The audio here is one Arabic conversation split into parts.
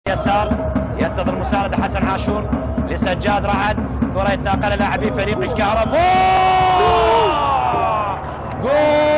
يسار ينتظر مساندة حسن عاشور لسجاد رعد، كرة يتناقلها لاعبي فريق الكهرباء. جول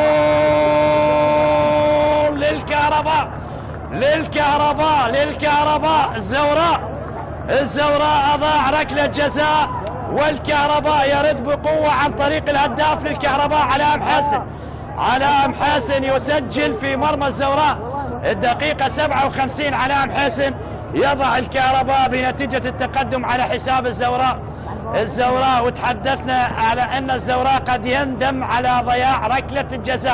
للكهرباء. الزوراء اضاع ركلة جزاء، والكهرباء يرد بقوة عن طريق الهداف للكهرباء علام حسن يسجل في مرمى الزوراء. الدقيقة 57 علام حسن يضع الكهرباء بنتيجة التقدم على حساب الزوراء. وتحدثنا على أن الزوراء قد يندم على ضياع ركلة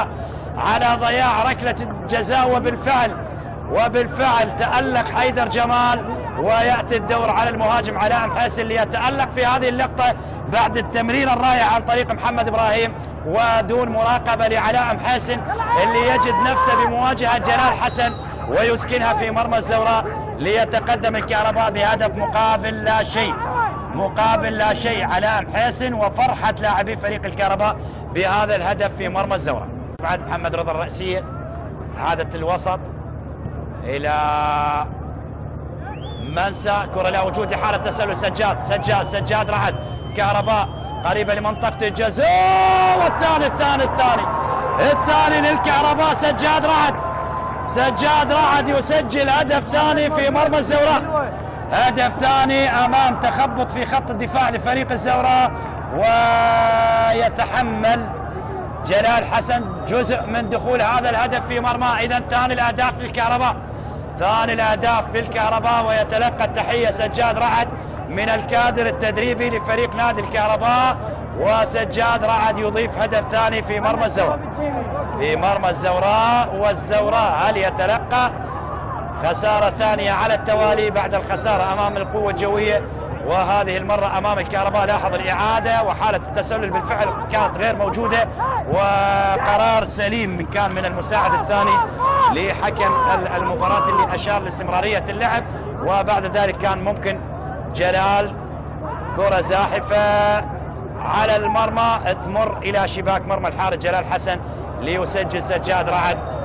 الجزاء، وبالفعل تألق حيدر جمال، ويأتي الدور على المهاجم علام حسن ليتألق في هذه اللقطة بعد التمرير الرائع عن طريق محمد إبراهيم ودون مراقبة لعلام حسن اللي يجد نفسه بمواجهة جلال حسن ويسكنها في مرمى الزوراء ليتقدم الكهرباء بهدف مقابل لا شيء. علام حسن وفرحة لاعبي فريق الكهرباء بهذا الهدف في مرمى الزوراء. بعد محمد رضا الرأسية، عادة الوسط إلى منسى، كرة لا وجود لحالة تسلل سجاد رعد، كهرباء قريبة لمنطقة الجزاء، والثاني للكهرباء. سجاد رعد يسجل هدف ثاني في مرمى الزوراء، هدف ثاني امام تخبط في خط الدفاع لفريق الزوراء، ويتحمل جلال حسن جزء من دخول هذا الهدف في مرمى. اذا ثاني الاهداف للكهرباء، ويتلقى التحية سجاد رعد من الكادر التدريبي لفريق نادي الكهرباء، وسجاد رعد يضيف هدف ثاني في مرمى الزوراء. والزوراء هل يتلقى خسارة ثانية على التوالي بعد الخسارة أمام القوة الجوية، وهذه المرة أمام الكهرباء؟ لاحظ الإعادة وحالة التسلل بالفعل كانت غير موجودة، وقرار سليم كان من المساعد الثاني لحكم المباراة اللي أشار لاستمرارية اللعب. وبعد ذلك كان ممكن جلال كرة زاحفة على المرمى تمر إلى شباك مرمى الحارس جلال حسن ليسجل سجاد رعد